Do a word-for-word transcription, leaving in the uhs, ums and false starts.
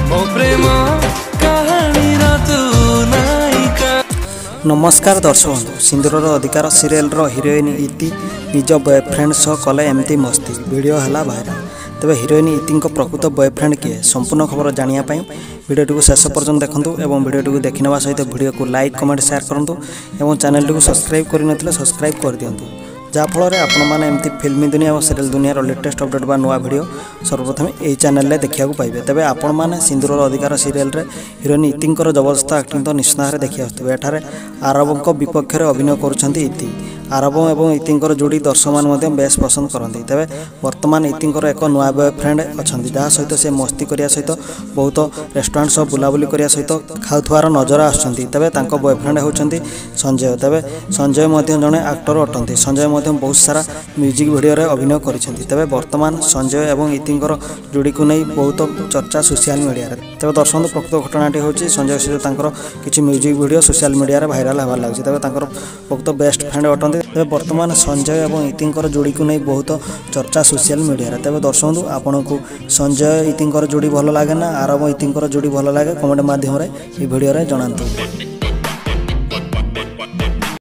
नमस्कार दर्शक सिंदूर अधिकार सीरियल हिरोइन इति निज बॉयफ्रेंड सह कले एमती मस्ती वीडियो है भाइराल। तेज हिरोइन इति प्रकृत बॉयफ्रेंड किए संपूर्ण खबर जानापी वीडियो को शेष पर्यटन देखूँ और वीडियो को देखने सहित वीडियो को लाइक कमेंट शेयर करूँ और चैनल को सब्सक्राइब कर सब्सक्राइब कर दिंतु जहाँफल आपण मैंने एमती फिल्मी दुनिया और सीरियल दुनिया लेटेस्ट अपडेट बा नुआ वीडियो सर्वप्रथम यही चैनल में देखा पाइबे। तेज आपण मैंने सिंदूर अधिकार सीरियल रे हिरोइन इति जबरदस्त एक्टिंग तो निश्चित भाव देखा आसुवे। एठारे आरबों विपक्ष में अभिनय करुँच इति आरब और इति जोड़ी दर्शक मैंने बेस पसंद करती। तेज बर्तमान इति एक नुआ बॉयफ्रेंड अच्छा जहाँ सहित से मस्ती करने सहित बहुत रेस्टोरेंट सब बुलाबुली करने सहित खाऊथार नजर आसुँच। तेज बॉयफ्रेंड होती संजय। तेज संजय जड़े एक्टर अटंती। संजय बहुत सारा म्यूजिक वीडियो रे अभिनय करिसेंती। तबे वर्तमान संजय और इतिंकर जोड़ी को नहीं बहुत चर्चा सोशल मीडिया रे। तबे दर्शक प्रकृत घटनाटी होची संजय सहित तांकर किछि म्यूजिक वीडियो सोशल मीडिया रे भाइराल होबार लागछि। तबे तांकर बहुत बेस्ट फ्रेंड अटंती। तबे वर्तमान संजय और इतिंकर जोड़ी को नहीं बहुत चर्चा सोशल मीडिया रे। तबे दर्शक आपन को संजय इतिंकर जोड़ी भल लागे ना आरब इतिंकर जोड़ी भल लागे कमेंट माध्यम रे ई वीडियो रे जणांतु।